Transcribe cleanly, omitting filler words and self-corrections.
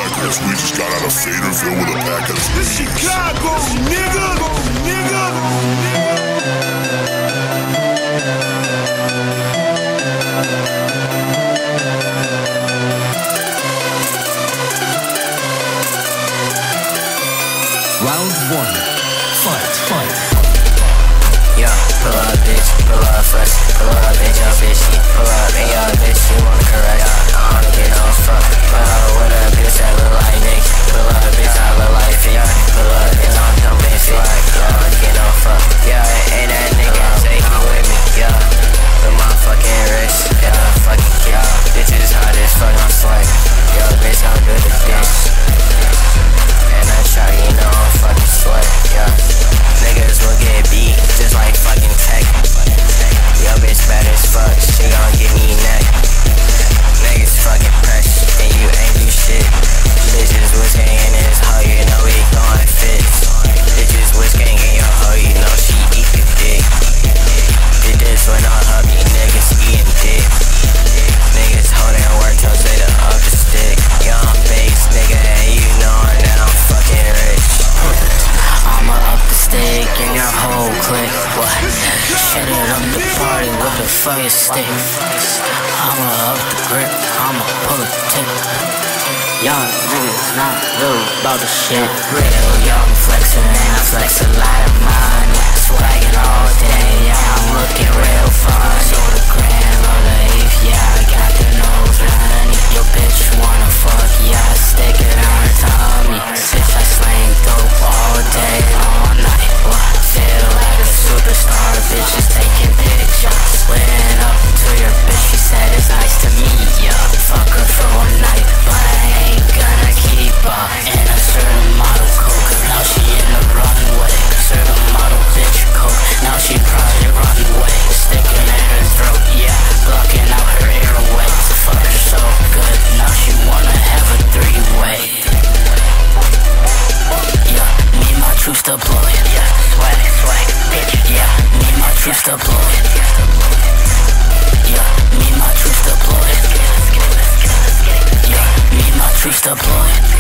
Cause we just got out of Faderville with a pack of This Chicago, nigga. Round one. Fight. Yeah, pull up, bitch, pull up, flex, pull up, bitch, yo, bitch, she pull up, and yo, bitch, she wanna caress. I wanna get no fuck, pull up with a bitch that look like Nick, pull up, bitch, I look like Fig, pull up, bitch, I'm dumb and fit, I wanna get no fuck, yeah, ain't that nigga say he with me, yeah, with my fucking wrist, yeah, fucking kick, bitches hot as fuck, I'm swag, yo, bitch, I'm good as this, and I try, you know, I'm fucking sweat, yeah. Niggas will get beat just like fucking tech. Yo bitch bad as fuck, she gon' give me neck. Niggas fucking pressed and you ain't do shit. Bitches was hanging in his hoe, you know he going fits. Bitches was gangin' your hoe, you know she eat the dick. Did this when I hub you niggas eating dick. Niggas holding work till they the up the stick. Young base nigga and you know that I'm fucking rich. I'ma up the stick in your whole clique. What? Shut it up the party with a fire stick. I'ma up the grip, I'ma pull a tick. Young niggas not really about the shit. Real young flexin' and I flex a lot of mine. Swaggin' all day, yeah, I'm looking real fine. So the grand or the eighth, yeah, I got the nose running. Your bitch wanna fuck, yeah, stick it on her tummy. Bitch, I slang dope all day and all night. What? Feel like a superstar, bitches taking pictures. Went up to your bitch, she said it's nice to meet ya. Fuck her for one night, but I ain't gonna keep her. In a certain model coke, now she in the runway. Certain model bitch coke, now she probably runway. Sticking in her throat, yeah, blocking out her airways. Fuck her so good, now she wanna have a three-way. Yeah, need my troops to blow it. Yeah, swag, bitch. Yeah, need my troops to blow it. Yeah, need my troops to blow it. Yeah, need my troops to blow it.